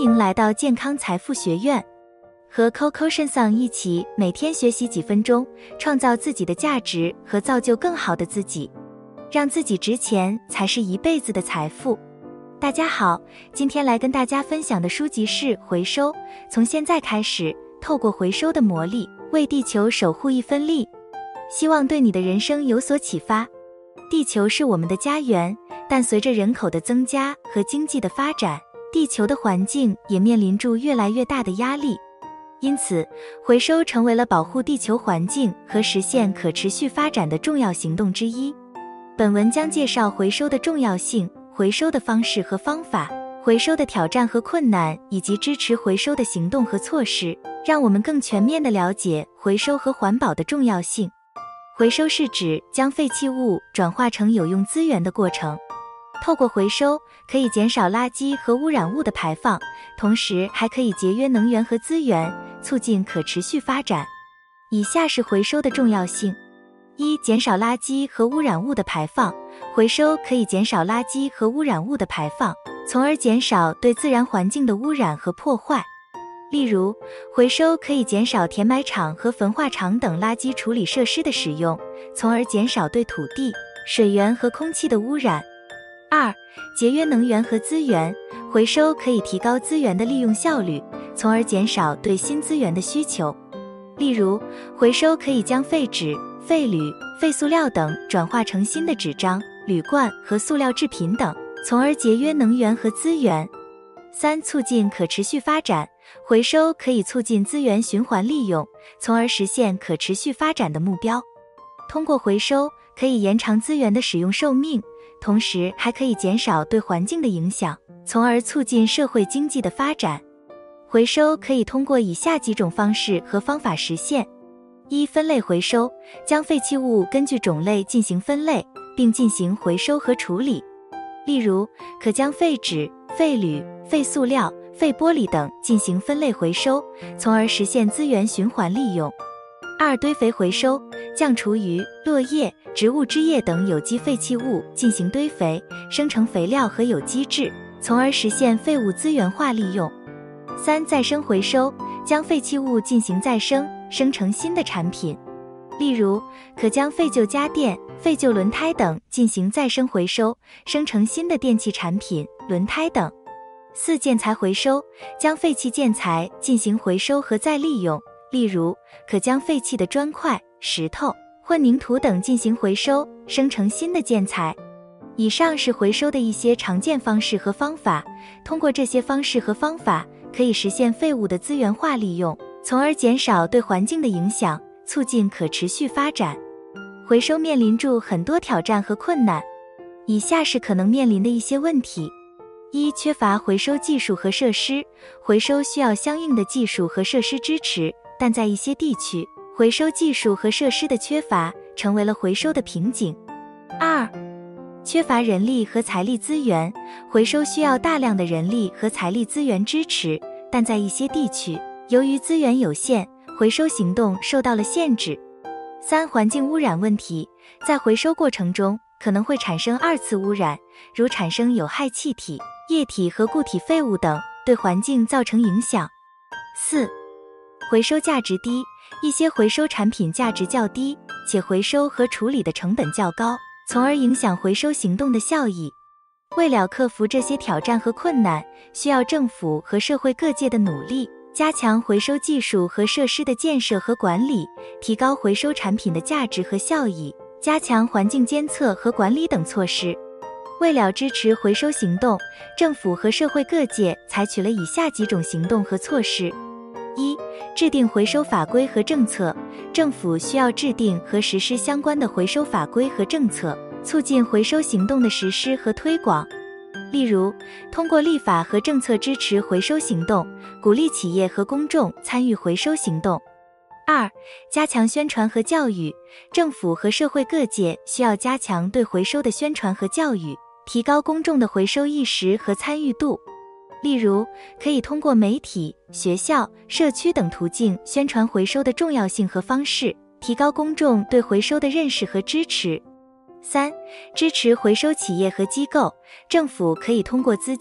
迎来到健康财富学院，和 Coco 圣桑一起每天学习几分钟，创造自己的价值和造就更好的自己，让自己值钱才是一辈子的财富。大家好，今天来跟大家分享的书籍是《回收》，从现在开始，透过回收的魔力，为地球守护一分力。希望对你的人生有所启发。地球是我们的家园，但随着人口的增加和经济的发展，地球的环境也面临住越来越大的压力。因此，回收成为了保护地球环境和实现可持续发展的重要行动之一。本文将介绍回收的重要性、回收的方式和方法、回收的挑战和困难，以及支持回收的行动和措施，让我们更全面地了解回收和环保的重要性。回收是指将废弃物转化成有用资源的过程。透过回收，可以减少垃圾和污染物的排放，同时还可以节约能源和资源，促进可持续发展。以下是回收的重要性。一、减少垃圾和污染物的排放。回收可以减少垃圾和污染物的排放，从而减少对自然环境的污染和破坏。例如，回收可以减少填埋场和焚化厂等垃圾处理设施的使用，从而减少对土地、水源和空气的污染。二、节约能源和资源。回收可以提高资源的利用效率，从而减少对新资源的需求。例如，回收可以将废纸、废铝、废塑料等转化成新的纸张、铝罐和塑料制品等，从而节约能源和资源。三、促进可持续发展。回收可以促进资源循环利用，从而实现可持续发展的目标。通过回收，可以延长资源的使用寿命，同时还可以减少对环境的影响，从而促进社会经济的发展。回收可以通过以下几种方式和方法实现。一、分类回收，将废弃物根据种类进行分类，并进行回收和处理。例如，可将废纸、废铝、废塑料、废玻璃等进行分类回收，从而实现资源循环利用。二、堆肥回收，将厨余、落叶、植物汁液等有机废弃物进行堆肥，生成肥料和有机质，从而实现废物资源化利用。三、再生回收，将废弃物进行再生，生成新的产品。例如，可将废旧家电、废旧轮胎等进行再生回收，生成新的电器产品、轮胎等。四、建材回收，将废弃建材进行回收和再利用。例如，可将废弃的砖块、石头、混凝土等进行回收，生成新的建材。以上是回收的一些常见方式和方法，通过这些方式和方法，可以实现废物的资源化利用，从而减少对环境的影响，促进可持续发展。回收面临住很多挑战和困难，以下是可能面临的一些问题。一、缺乏回收技术和设施。回收需要相应的技术和设施支持，但在一些地区，回收技术和设施的缺乏成为了回收的瓶颈。二、缺乏人力和财力资源。回收需要大量的人力和财力资源支持，但在一些地区，由于资源有限，回收行动受到了限制。三、环境污染问题。在回收过程中，可能会产生二次污染，如产生有害气体、液体和固体废物等，对环境造成影响。四、回收价值低。一些回收产品价值较低，且回收和处理的成本较高，从而影响回收行动的效益。为了克服这些挑战和困难，需要政府和社会各界的努力，加强回收技术和设施的建设和管理，提高回收产品的价值和效益，加强环境监测和管理等措施。为了支持回收行动，政府和社会各界采取了以下几种行动和措施。一、制定回收法规和政策。政府需要制定和实施相关的回收法规和政策，促进回收行动的实施和推广。例如，通过立法和政策支持回收行动，鼓励企业和公众参与回收行动。二、加强宣传和教育。政府和社会各界需要加强对回收的宣传和教育，提高公众的回收意识和参与度。例如，可以通过媒体、学校、社区等途径宣传回收的重要性和方式，提高公众对回收的认识和支持。三、支持回收企业和机构。政府可以通过资金、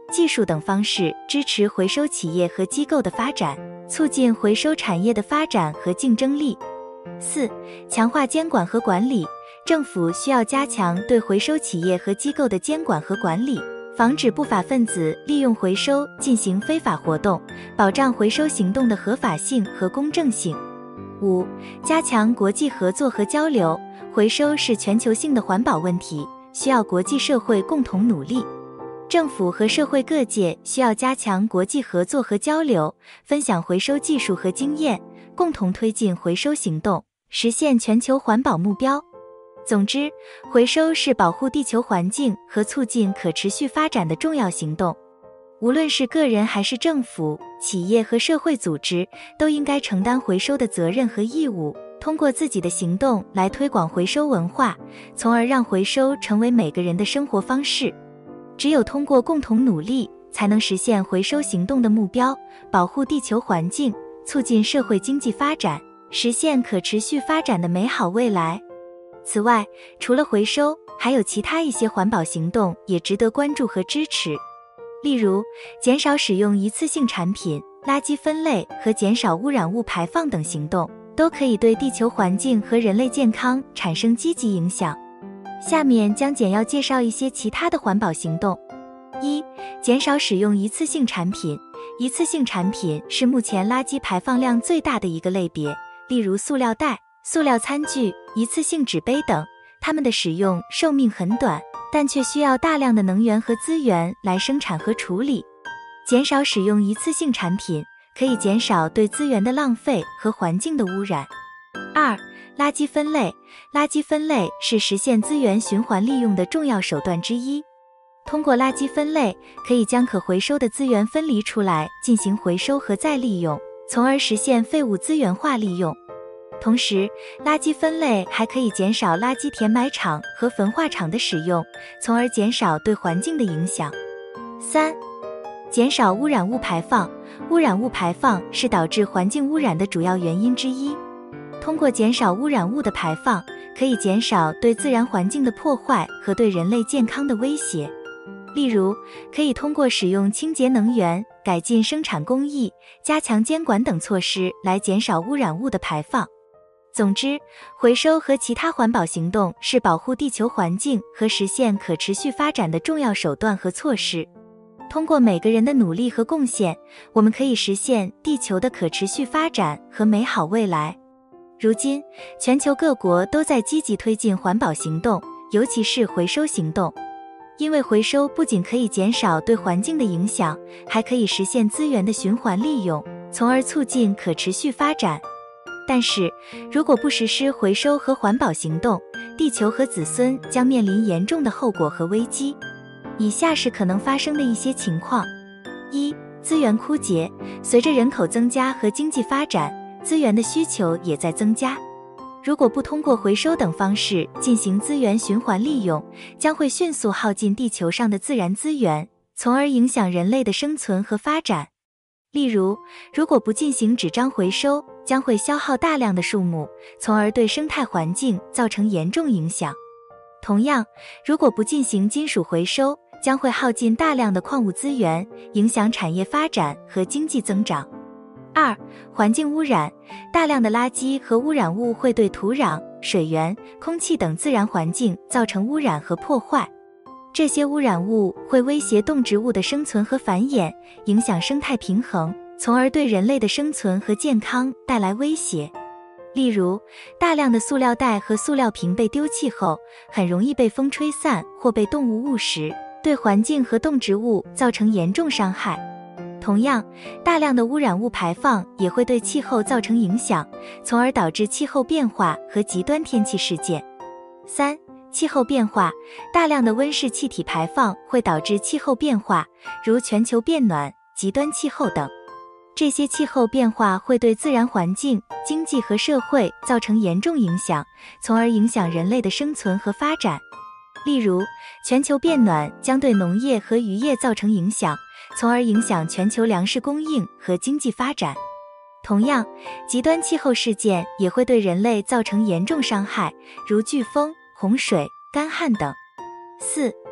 技术等方式支持回收企业和机构的发展，促进回收产业的发展和竞争力。4. 强化监管和管理，政府需要加强对回收企业和机构的监管和管理，防止不法分子利用回收进行非法活动，保障回收行动的合法性和公正性。5. 加强国际合作和交流，回收是全球性的环保问题，需要国际社会共同努力。政府和社会各界需要加强国际合作和交流，分享回收技术和经验，共同推进回收行动，实现全球环保目标。总之，回收是保护地球环境和促进可持续发展的重要行动。无论是个人还是政府、企业和社会组织，都应该承担回收的责任和义务，通过自己的行动来推广回收文化，从而让回收成为每个人的生活方式。只有通过共同努力，才能实现回收行动的目标，保护地球环境，促进社会经济发展，实现可持续发展的美好未来。此外，除了回收，还有其他一些环保行动也值得关注和支持。例如，减少使用一次性产品、垃圾分类和减少污染物排放等行动，都可以对地球环境和人类健康产生积极影响。下面将简要介绍一些其他的环保行动。1. 减少使用一次性产品。一次性产品是目前垃圾排放量最大的一个类别，例如塑料袋、塑料餐具、一次性纸杯等，它们的使用寿命很短，但却需要大量的能源和资源来生产和处理。减少使用一次性产品，可以减少对资源的浪费和环境的污染。2. 垃圾分类。垃圾分类是实现资源循环利用的重要手段之一。通过垃圾分类，可以将可回收的资源分离出来进行回收和再利用，从而实现废物资源化利用。同时，垃圾分类还可以减少垃圾填埋场和焚化厂的使用，从而减少对环境的影响。3. 减少污染物排放。污染物排放是导致环境污染的主要原因之一。通过减少污染物的排放，可以减少对自然环境的破坏和对人类健康的威胁。例如，可以通过使用清洁能源、改进生产工艺、加强监管等措施来减少污染物的排放。总之，回收和其他环保行动是保护地球环境和实现可持续发展的重要手段和措施。通过每个人的努力和贡献，我们可以实现地球的可持续发展和美好未来。如今，全球各国都在积极推进环保行动，尤其是回收行动。因为回收不仅可以减少对环境的影响，还可以实现资源的循环利用，从而促进可持续发展。但是，如果不实施回收和环保行动，地球和子孙将面临严重的后果和危机。以下是可能发生的一些情况。1. 资源枯竭。随着人口增加和经济发展，资源的需求也在增加。如果不通过回收等方式进行资源循环利用，将会迅速耗尽地球上的自然资源，从而影响人类的生存和发展。例如，如果不进行纸张回收，将会消耗大量的树木，从而对生态环境造成严重影响。同样，如果不进行金属回收，将会耗尽大量的矿物资源，影响产业发展和经济增长。2. 环境污染。大量的垃圾和污染物会对土壤、水源、空气等自然环境造成污染和破坏。这些污染物会威胁动植物的生存和繁衍，影响生态平衡，从而对人类的生存和健康带来威胁。例如，大量的塑料袋和塑料瓶被丢弃后，很容易被风吹散或被动物误食，对环境和动植物造成严重伤害。同样，大量的污染物排放也会对气候造成影响，从而导致气候变化和极端天气事件。3. 气候变化。大量的温室气体排放会导致气候变化，如全球变暖、极端气候等。这些气候变化会对自然环境、经济和社会造成严重影响，从而影响人类的生存和发展。例如，全球变暖将对农业和渔业造成影响，从而影响全球粮食供应和经济发展。同样，极端气候事件也会对人类造成严重伤害，如飓风、洪水、干旱等。4.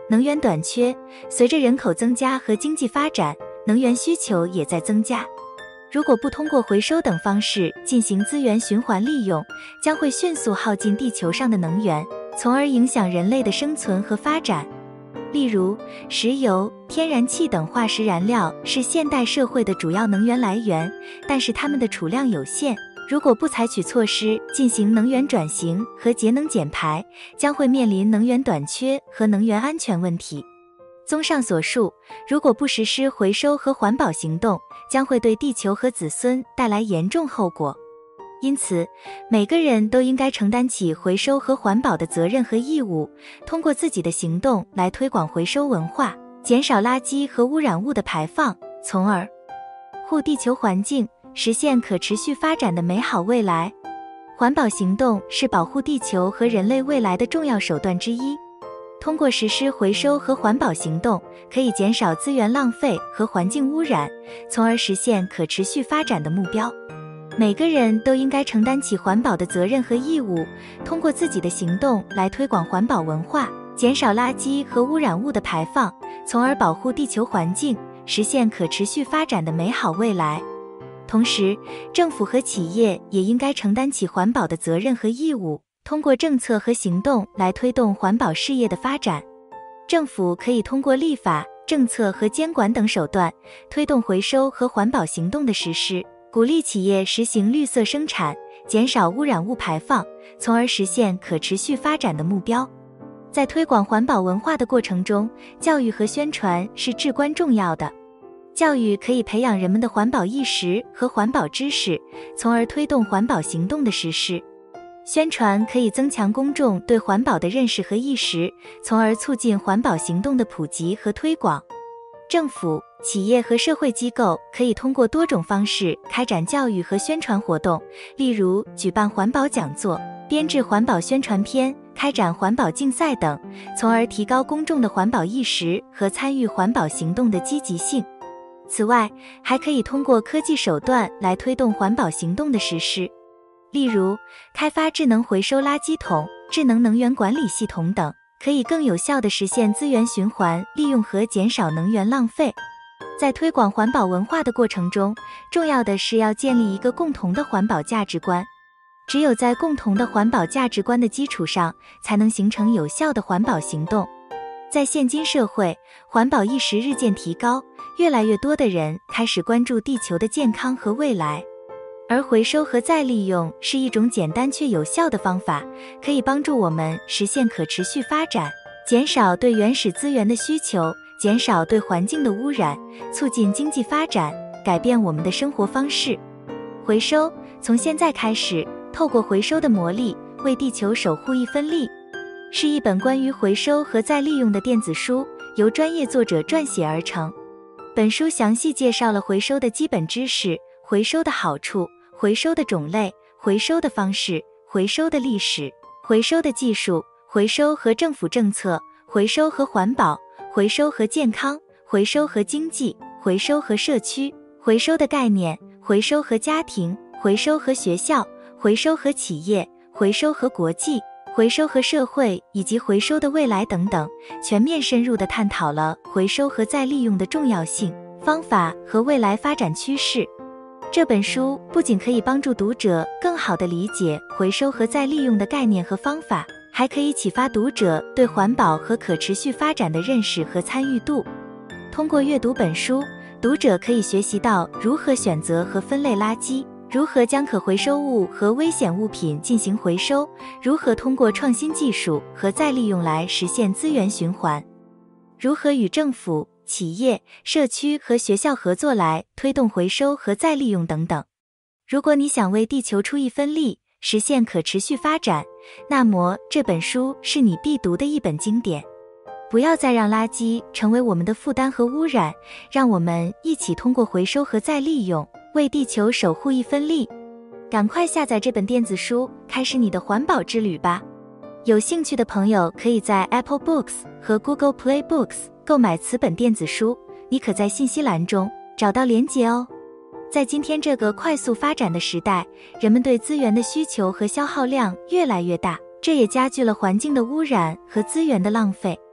能源短缺，随着人口增加和经济发展，能源需求也在增加。如果不通过回收等方式进行资源循环利用，将会迅速耗尽地球上的能源，从而影响人类的生存和发展。例如，石油、天然气等化石燃料是现代社会的主要能源来源，但是它们的储量有限，如果不采取措施进行能源转型和节能减排，将会面临能源短缺和能源安全问题。综上所述，如果不实施回收和环保行动，将会对地球和子孙带来严重后果。因此，每个人都应该承担起回收和环保的责任和义务，通过自己的行动来推广回收文化，减少垃圾和污染物的排放，从而护地球环境，实现可持续发展的美好未来。环保行动是保护地球和人类未来的重要手段之一。通过实施回收和环保行动，可以减少资源浪费和环境污染，从而实现可持续发展的目标。每个人都应该承担起环保的责任和义务，通过自己的行动来推广环保文化，减少垃圾和污染物的排放，从而保护地球环境，实现可持续发展的美好未来。同时，政府和企业也应该承担起环保的责任和义务，通过政策和行动来推动环保事业的发展。政府可以通过立法、政策和监管等手段，推动回收和环保行动的实施，鼓励企业实行绿色生产，减少污染物排放，从而实现可持续发展的目标。在推广环保文化的过程中，教育和宣传是至关重要的。教育可以培养人们的环保意识和环保知识，从而推动环保行动的实施。宣传可以增强公众对环保的认识和意识，从而促进环保行动的普及和推广。政府、企业和社会机构可以通过多种方式开展教育和宣传活动，例如举办环保讲座、编制环保宣传片、开展环保竞赛等，从而提高公众的环保意识和参与环保行动的积极性。此外，还可以通过科技手段来推动环保行动的实施，例如开发智能回收垃圾桶、智能能源管理系统等，可以更有效地实现资源循环利用和减少能源浪费。在推广环保文化的过程中，重要的是要建立一个共同的环保价值观。只有在共同的环保价值观的基础上，才能形成有效的环保行动。在现今社会，环保意识日渐提高，越来越多的人开始关注地球的健康和未来。而回收和再利用是一种简单却有效的方法，可以帮助我们实现可持续发展，减少对原始资源的需求，减少对环境的污染，促进经济发展，改变我们的生活方式。回收，从现在开始，透过回收的魔力，为地球守护一分力，是一本关于回收和再利用的电子书，由专业作者撰写而成。本书详细介绍了回收的基本知识、回收的好处、回收的种类、回收的方式、回收的历史、回收的技术、回收和政府政策、回收和环保、回收和健康、回收和经济、回收和社区、回收的概念、回收和家庭、回收和学校、回收和企业、回收和国际、回收和社会以及回收的未来等等，全面深入地探讨了回收和再利用的重要性、方法和未来发展趋势。这本书不仅可以帮助读者更好地理解回收和再利用的概念和方法，还可以启发读者对环保和可持续发展的认识和参与度。通过阅读本书，读者可以学习到如何选择和分类垃圾，如何将可回收物和危险物品进行回收，如何通过创新技术和再利用来实现资源循环，如何与政府、企业、社区和学校合作来推动回收和再利用等等。如果你想为地球出一分力，实现可持续发展，那么这本书是你必读的一本经典。不要再让垃圾成为我们的负担和污染，让我们一起通过回收和再利用，为地球守护一分力。赶快下载这本电子书，开始你的环保之旅吧。有兴趣的朋友可以在 Apple Books 和 Google Play Books 购买此本电子书，你可在信息栏中找到连结哦。在今天这个快速发展的时代，人们对资源的需求和消耗量越来越大，这也加剧了环境的污染和资源的浪费。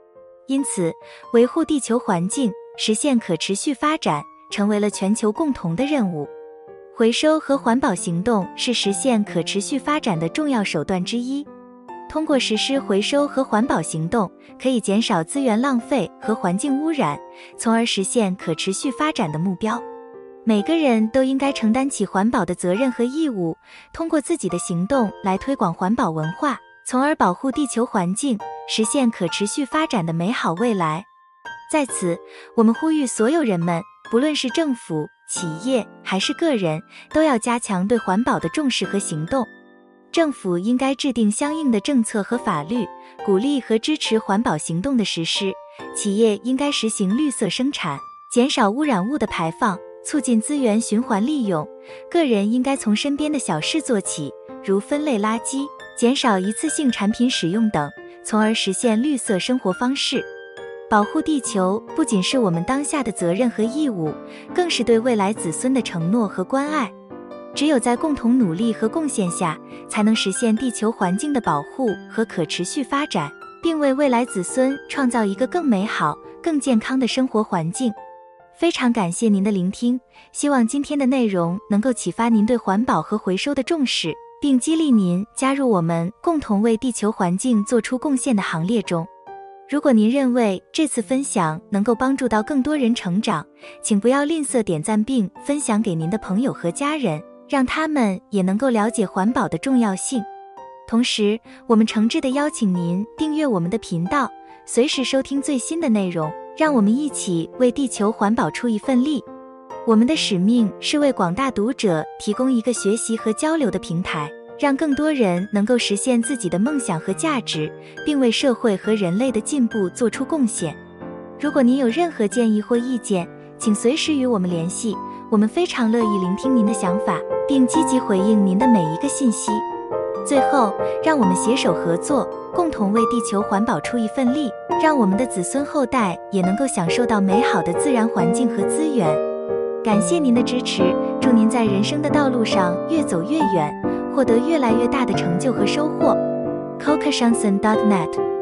因此，维护地球环境，实现可持续发展，成为了全球共同的任务。回收和环保行动是实现可持续发展的重要手段之一。通过实施回收和环保行动，可以减少资源浪费和环境污染，从而实现可持续发展的目标。每个人都应该承担起环保的责任和义务，通过自己的行动来推广环保文化，从而保护地球环境，实现可持续发展的美好未来。在此，我们呼吁所有人们，不论是政府、企业还是个人，都要加强对环保的重视和行动。政府应该制定相应的政策和法律，鼓励和支持环保行动的实施。企业应该实行绿色生产，减少污染物的排放，促进资源循环利用。个人应该从身边的小事做起，如分类垃圾、减少一次性产品使用等，从而实现绿色生活方式。保护地球不仅是我们当下的责任和义务，更是对未来子孙的承诺和关爱。只有在共同努力和贡献下，才能实现地球环境的保护和可持续发展，并为未来子孙创造一个更美好、更健康的生活环境。非常感谢您的聆听，希望今天的内容能够启发您对环保和回收的重视，并激励您加入我们共同为地球环境做出贡献的行列中。如果您认为这次分享能够帮助到更多人成长，请不要吝啬点赞并分享给您的朋友和家人，让他们也能够了解环保的重要性。同时，我们诚挚地邀请您订阅我们的频道，随时收听最新的内容，让我们一起为地球环保出一份力。我们的使命是为广大读者提供一个学习和交流的平台，让更多人能够实现自己的梦想和价值，并为社会和人类的进步做出贡献。如果您有任何建议或意见，请随时与我们联系，我们非常乐意聆听您的想法，并积极回应您的每一个信息。最后，让我们携手合作，共同为地球环保出一份力，让我们的子孙后代也能够享受到美好的自然环境和资源。感谢您的支持，祝您在人生的道路上越走越远，获得越来越大的成就和收获。CocoChanson.net